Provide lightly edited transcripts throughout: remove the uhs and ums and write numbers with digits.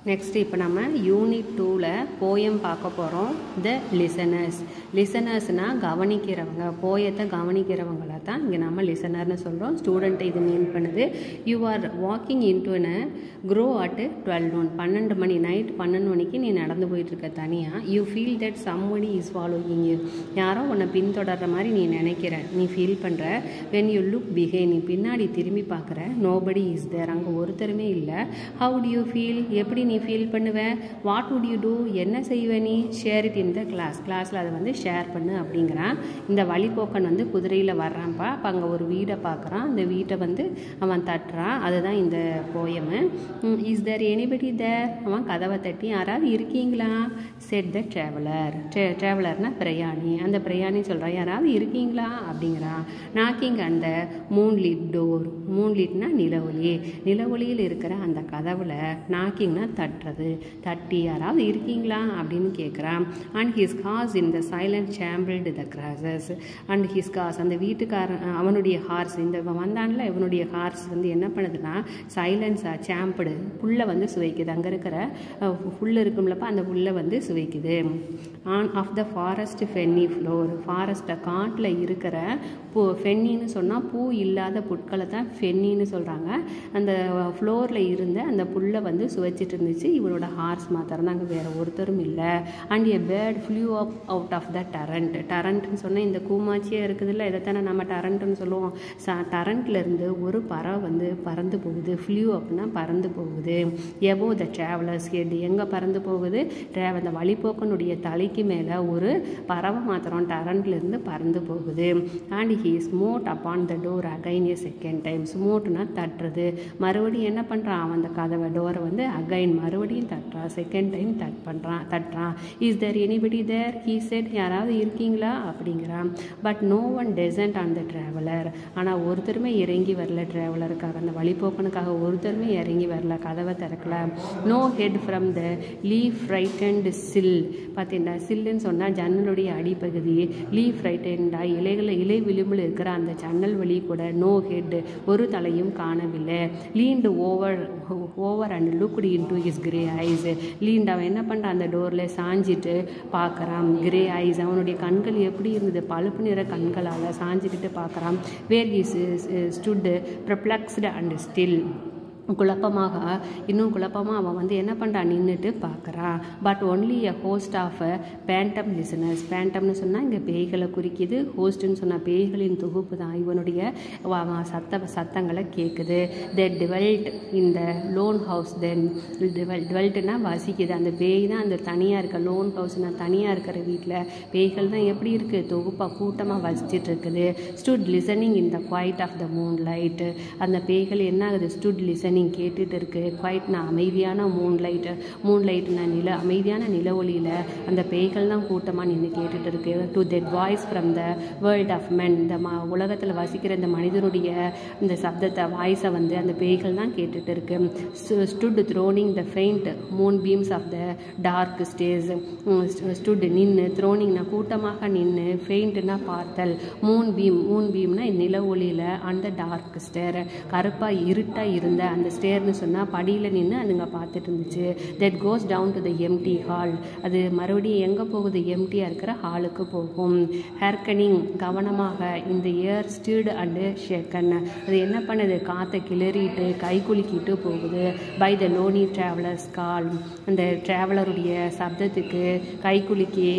Next இப்போ நம்ம unit 2ல் போயம் பார்க்க போகிறோம். The listeners. லிசனர்ஸ்னால் கவனிக்கிறவங்க, போயத்தை கவனிக்கிறவங்கள தான் இங்கே நம்ம லிசனர்னு சொல்கிறோம். ஸ்டூடெண்ட்டை இது மீன் பண்ணுது. You are walking into grow at 12 noon, 12 மணி, நைட் 12 மணிக்கு நீ நடந்து போயிட்டுருக்க தனியாக. You feel that somebody is following you, யாரோ உன்னை பின்தொடர்ற மாதிரி நீ நினைக்கிற, நீ ஃபீல் பண்ணுற. வென் யூ லுக் பிஹே, நீ பின்னாடி திரும்பி பார்க்குற. நோபடி இஸ் தேர், அங்கே ஒருத்தருமே இல்லை. ஹவு டு யூ ஃபீல், எப்படி நீ ஃபீல் பண்ணுவேன்? வாட் வுட் யூ டூ, என்ன செய்வே நீ? Share it in the class, கிளாஸில் அதை வந்து ஷேர் பண்ணு அப்படிங்கிறான். இந்த வழிபோக்கன் வந்து குதிரையில் வர்றான்ப்பா. அப்போ அங்கே ஒரு வீடை பார்க்குறான். அந்த வீட்டை வந்து அவன் தட்டுறான். அதுதான் இந்த போயமு. இஸ் தேர் எனிபடி தேர், அவன் கதவை தட்டி யாராவது இருக்கீங்களா? Said the traveller. ட்ராவலர்னா பிரயாணி. அந்த பிரயாணி சொல்கிறான் யாராவது இருக்கீங்களா அப்படிங்கிறான். நாக்கிங் அந்த மூன்லிட் டோர், மூன்லிட்னா நிலவொளி, நிலவொளியில் இருக்கிற அந்த கதவுல நாக்கிங்னா தட்டுறது, தட்டி யாராவது இருக்கீங்களா அப்படின்னு கேட்குறான். And his horse in the silent sampled the grasses. And his horse, அந்த வீட்டுக்காரன் அவனுடைய ஹார்ஸ், இந்த வந்தான்ல இவனுடைய ஹார்ஸ் வந்து என்ன பண்ணுதுன்னா சைலன்ஸாக சாம்பிடு, புல்லை வந்து சுவைக்குது. அங்கே இருக்கிற புல் இருக்கும்லப்பா, அந்த புல்லை வந்து சுவைக்குது. On of the forest ferny floor, ஃபாரஸ்ட்டை காட்டில் இருக்கிற பூ, ஃபென்னின்னு சொன்னால் பூ இல்லாத புட்களை தான் ஃபென்னின்னு சொல்கிறாங்க. அந்த ஃப்ளோரில் இருந்த அந்த புல்லை வந்து சுவைச்சிட்டு இருந்துச்சு இவனோட ஹார்ஸ் மாத்திரம் தான், அங்கே வேறு ஒருத்தரும் இல்லை. And a bird flew up out of the turret. டரண்ட்னு சொன்னால் இந்த கூமாச்சியே இருக்குதுல்ல, இதைத்தானே நம்ம டரண்ட்டுன்னு சொல்லுவோம். டரண்ட்லேருந்து ஒரு பறவை வந்து பறந்து போகுது. ஃப்ளூ அப்படின்னா பறந்து போகுது. எபோ த ட்ராவலர்ஸ் ஹெட், எங்கே பறந்து போகுது? அந்த வழிபோக்கனுடைய தலைக்கு மேலே ஒரு பறவை மாத்திரம் டரண்ட்லேருந்து பறந்து போகுது. And he smote upon the door again a second time. ஸ்மோட்னா தட்டுறது. மறுபடியும் என்ன பண்ணுறான், அவன் அந்த கதவை டோரை வந்து அகைன் மறுபடியும் தட்டுறான், செகண்ட் டைம் தட்டுறான். Is there anybody there, he said, யாராவது இருக்கீங்களா அப்படிங்கிறான். But no one descent on the traveller, ஆனால் ஒருத்தருமே இறங்கி வரல. ட்ராவலருக்காக, அந்த வழிபோக்கனுக்காக ஒருத்தருமே இறங்கி வரல, கதவை திறக்கல. No head from the leaf frightened sill. பார்த்தீங்கன்னா சில்லுன்னு சொன்னால் ஜன்னலுடைய அடிப்பகுதி, லீஃப் ஃப்ரைட்டன்டா இலை விளிம்பில் இருக்கிற அந்த ஜன்னல் வழி கூட நோ ஹெட், ஒரு தலையும் காணவில்லை. Leaned over and looked into his grey eyes. Leaned, அவன் என்ன பண்ணுறான், அந்த டோரில் சாஞ்சிட்டு பார்க்குறான். கிரே ஐஸ், அவனுடைய கண்கள் எப்படி இருந்தது, பழுப்பு நிற கண்களால் சாஞ்சிக்கிட்டு பார்க்குறான். Where he stood perplexed and still, இன்னும் குழப்பமாக அவன் வந்து என்ன பண்ணுறான், நின்றுட்டு பார்க்குறான். But only a host of phantom listeners. பேண்டம்னு சொன்னால் இங்கே பேய்களை குறிக்குது, ஹோஸ்ட்டுன்னு சொன்னால் பேய்களின் தொகுப்பு தான் இவனுடைய சத்தங்களை கேட்குது. த டிவெல்ட் இந்த லோன் ஹவுஸ். தென் டிவெல்ட்னா வசிக்குது, அந்த பேய் தான் அந்த தனியாக இருக்க, லோன் ஹவுஸ்னா தனியாக இருக்கிற வீட்டில் பேய்கள் தான் எப்படி இருக்குது, தொகுப்பாக கூட்டமாக வசிச்சுட்டு இருக்குது. Stood listening in the quiet of the moonlight. அந்த பேய்கள் என்ன ஆகுது, ஸ்டுட் லிசனிங் கேட்டுட்டு இருக்கு. குவைட்னா அமைதியான, மூன்லைட்னா அமைதியான நில ஒளியில் அந்த பேய்கள் தான் கூட்டமாக நின்று கேட்டுட்டு இருக்கு. To that voice from the world of men, இந்த வஉலகத்தில் வசிக்கிற இந்த மனிதனுடைய இந்த சப்தத்தை, வாய்ஸை வந்து அந்த பேய்கள் தான் கேட்டுட்டு இருக்கு. Stood thronging the faint moonbeams of the dark stairs. Stood நின்று, த்ரோனிங்னா கூட்டமாக நின்று, ஃபெயிண்ட்னா பார்த்தல், மூன் பீம்னா நில ஒளியில், அந்த டார்க் ஸ்டேர் கருப்பாக இருட்டாக இருந்த அந்த ஸ்டேர்னு சொன்னால் படியில் நின்று அதுங்க பார்த்துட்டு இருந்துச்சு. That goes down to the empty hall, அது மறுபடியும் எங்கே போகுது, எம்டியாக இருக்கிற ஹாலுக்கு போகும். ஹேர்கனிங் கவனமாக, இந்த ஏர் ஸ்டீர்டு அண்டு ஷேக்கன், அது என்ன பண்ணுது, காற்றை கிளறிட்டு கை குலுக்கிட்டு போகுது. By the lonely traveller's call, அந்த ட்ராவலருடைய சப்தத்துக்கு கை குலுக்கி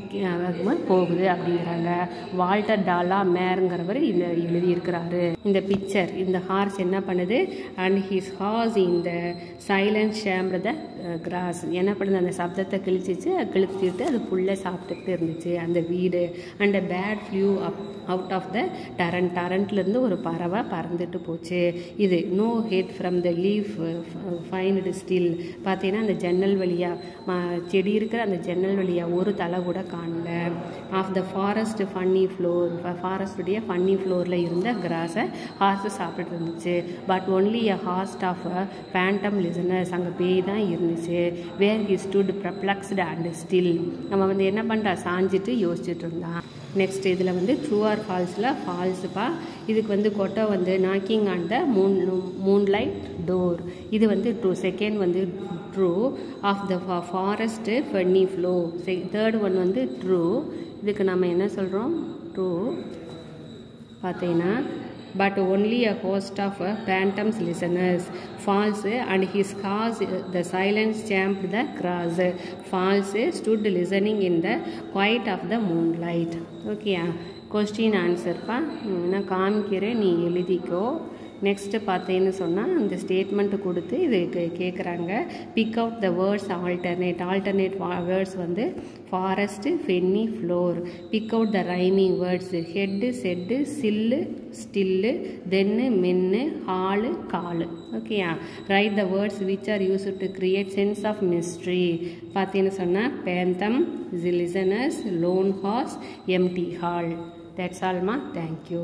போகுது அப்படிங்கிறாங்க. வால்டர் டாலா மேருங்கிறவர் இந்த எழுதியிருக்கிறாரு. இந்த பிக்சர், இந்த ஹார்ஸ் என்ன பண்ணுது, and his horse in the silence champed the grass, என்ன பண்ணுது, அந்த சப்தத்தை கிழிச்சிட்டு அது புல்லை சாப்பிட்டுக்கிட்டு இருந்துச்சு அந்த வீடு. And a bird flew out of the டரண்ட்லேருந்து ஒரு பறவை பறந்துட்டு போச்சு. இது no head from the leaf fined still. பார்த்தீங்கன்னா அந்த ஜன்னல் வழியாக, செடி இருக்கிற அந்த ஜன்னல் வழியாக ஒரு தலை கூட காணல. Of the forest ferny floor, ஃபாரஸ்டுடைய ஃபன்னி ஃப்ளோரில் இருந்த கிராஸை ஹார்ஸை சாப்பிட்டு இருந்துச்சு. But only a host of phantom listeners, அங்கே பேய் தான் இருந்துச்சு. Where he stood perplexed and still, நம்ம வந்து என்ன பண்ணுறா, சாஞ்சிட்டு யோசிச்சுட்டு இருந்தான். நெக்ஸ்ட் இதில் வந்து ட்ரூ ஆர் ஃபால்ஸில் ஃபால்ஸுப்பா. இதுக்கு வந்து கொட்டை வந்து knocking on the moonlit door, இது வந்து 2. செகண்ட் வந்து true of the forest funny flow. Third one வந்து true. இதுக்கு நம்ம என்ன சொல்கிறோம்? True. பார்த்தீங்கன்னா but only a host of phantoms listeners. False, and his cause the silence champed the grass. False, stood listening in the quiet of the moonlight. Okay, question answer பா நான் காமிக்கிறேன், நீ எழுதிக்கோ. நெக்ஸ்ட்டு பார்த்தீங்கன்னு சொன்னால் அந்த ஸ்டேட்மெண்ட்டு கொடுத்து இது கேட்குறாங்க. Pick out the words alternate words வந்து forest, ferny, floor. Pick out the rhyming words head, said, sill, still, then, men, hall, call. ஓகேயா? Write the words which are used to create sense of mystery. பார்த்தீங்கன்னு சொன்னால் phantom, listeners, lone horse, empty hall. That's all ma'am. Thank you.